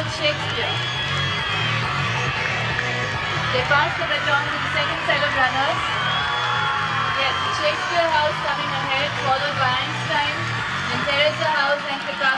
Shakespeare. They pass the baton to the second set of runners. Yes, Shakespeare House coming ahead, followed by Einstein, then Terrace House and Picasso.